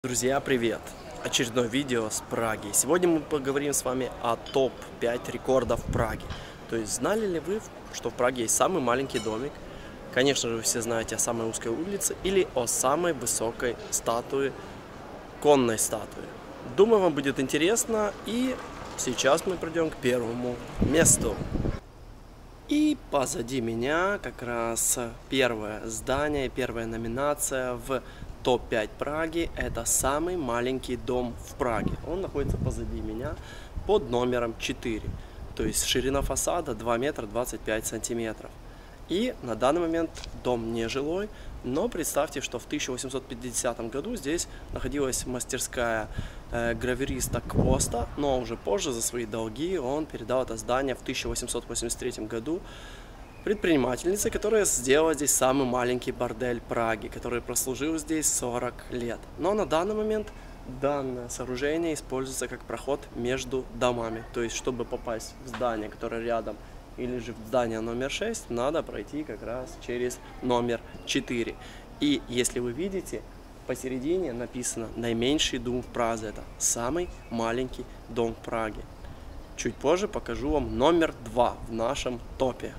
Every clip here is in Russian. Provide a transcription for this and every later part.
Друзья, привет! Очередное видео с Праги. Сегодня мы поговорим с вами о топ-5 рекордов Праги. То есть, знали ли вы, что в Праге есть самый маленький домик? Конечно же, вы все знаете о самой узкой улице или о самой высокой статуе, конной статуе. Думаю, вам будет интересно, и сейчас мы пройдем к первому месту. И позади меня как раз первое здание, первая номинация в топ-5 Праги. Это самый маленький дом в Праге. Он находится позади меня под номером 4. То есть ширина фасада 2 метра 25 сантиметров. И на данный момент дом не жилой, но представьте, что в 1850 году здесь находилась мастерская гравюриста Квоста, но уже позже за свои долги он передал это здание в 1883 году предпринимательнице, которая сделала здесь самый маленький бордель Праги, который прослужил здесь 40 лет. Но на данный момент данное сооружение используется как проход между домами. То есть, чтобы попасть в здание, которое рядом, или же в здание номер 6, надо пройти как раз через номер 4. И если вы видите, посередине написано «Наименьший дом в Праге». Это самый маленький дом в Праге. Чуть позже покажу вам номер 2 в нашем топе.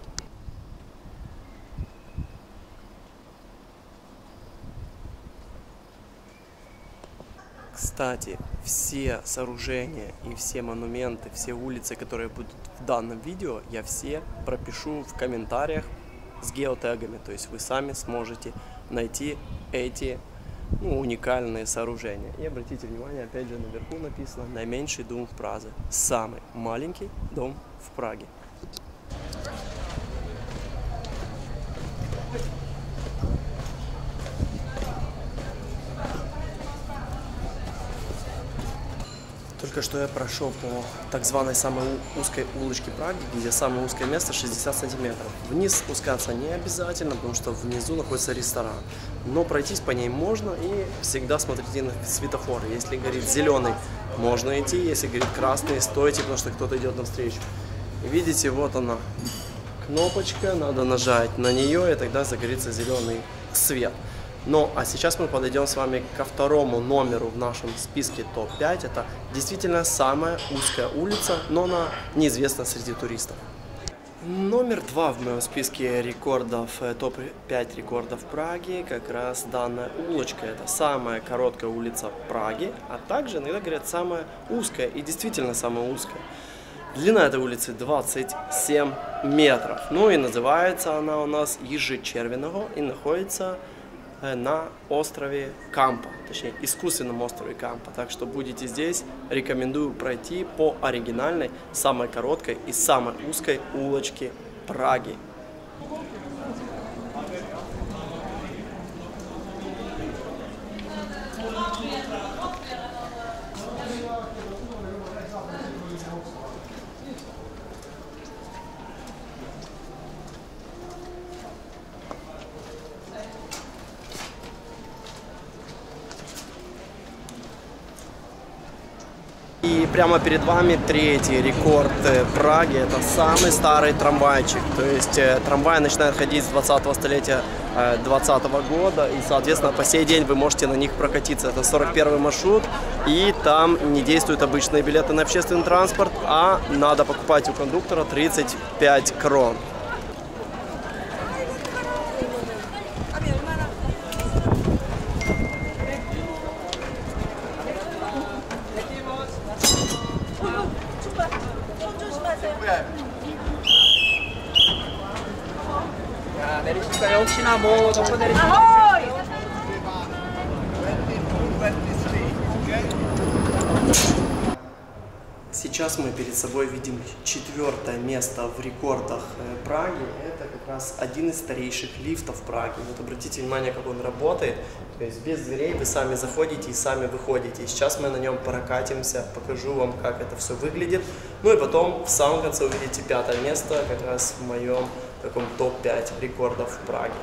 Кстати, все сооружения и все монументы, все улицы, которые будут в данном видео, я все пропишу в комментариях с геотегами. То есть вы сами сможете найти эти уникальные сооружения. И обратите внимание, опять же, наверху написано «Наименьший дом в Праге». Самый маленький дом в Праге. Только что я прошел по так званой самой узкой улочке Праги, где самое узкое место 60 сантиметров. Вниз спускаться не обязательно, потому что внизу находится ресторан. Но пройтись по ней можно, и всегда смотрите на светофоры. Если горит зеленый, можно идти, если горит красный, стойте, потому что кто-то идет навстречу. Видите, вот она, кнопочка, надо нажать на нее, и тогда загорится зеленый свет. Ну, а сейчас мы подойдем с вами ко второму номеру в нашем списке топ-5. Это действительно самая узкая улица, но она неизвестна среди туристов. Номер 2 в моем списке рекордов, топ-5 рекордов Праги, как раз данная улочка. Это самая короткая улица Праги, а также иногда говорят самая узкая, и действительно самая узкая. Длина этой улицы 27 метров. Ну и называется она у нас Ежечервиного и находится на острове Кампа, точнее искусственном острове Кампа. Так что будете здесь, рекомендую пройти по оригинальной, самой короткой и самой узкой улочке Праги. И прямо перед вами третий рекорд Праги. Это самый старый трамвайчик. То есть трамвай начинает ходить с 20-го столетия 20-го года. И, соответственно, по сей день вы можете на них прокатиться. Это 41-й маршрут. И там не действуют обычные билеты на общественный транспорт, а надо покупать у кондуктора 35 крон. Сейчас мы перед собой видим 4-е место в рекордах Праги. Это как раз один из старейших лифтов Праги. Вот обратите внимание, как он работает. То есть без дверей вы сами заходите и сами выходите. И сейчас мы на нем прокатимся, покажу вам, как это все выглядит. Ну и потом в самом конце увидите 5-е место, как раз в моем таком топ-5 рекордов Праги.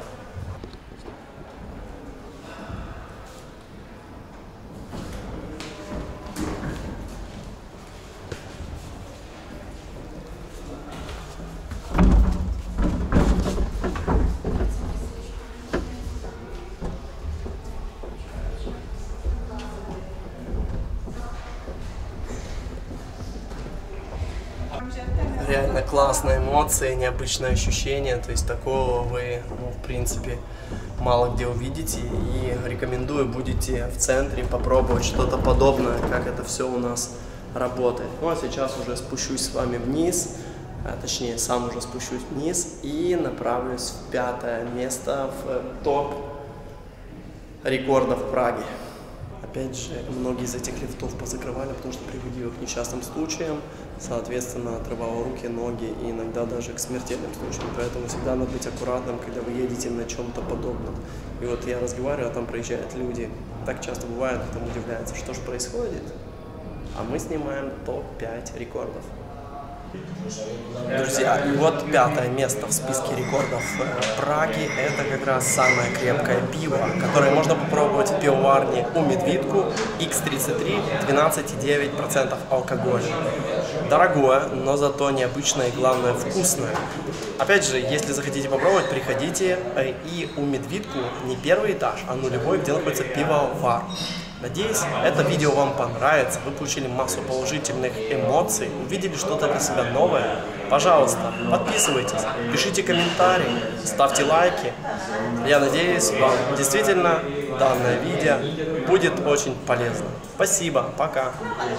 реально классные эмоции, необычное ощущение, то есть такого вы, ну, в принципе, мало где увидите, и рекомендую, будете в центре попробовать что-то подобное, как это все у нас работает. Ну а сейчас уже спущусь с вами вниз, точнее сам уже спущусь вниз и направлюсь в 5-е место в топ рекордов Праги. Опять же, многие из этих лифтов позакрывали, потому что приводило к несчастным случаям, соответственно, отрывало руки, ноги и иногда даже к смертельным случаям. Поэтому всегда надо быть аккуратным, когда вы едете на чем-то подобном. И вот я разговариваю, а там проезжают люди. Так часто бывает, кто удивляется, что же происходит. А мы снимаем топ-5 рекордов. Друзья, и вот 5-е место в списке рекордов Праги. Это как раз самое крепкое пиво, которое можно попробовать в пивоварне у Медвидку. X33, 12,9% алкоголя. Дорогое, но зато необычное и, главное, вкусное. Опять же, если захотите попробовать, приходите. И у Медвидку не первый этаж, а нулевой, где находится пивовар. Надеюсь, это видео вам понравится, вы получили массу положительных эмоций, увидели что-то для себя новое. Пожалуйста, подписывайтесь, пишите комментарии, ставьте лайки. Я надеюсь, вам действительно данное видео будет очень полезно. Спасибо, пока.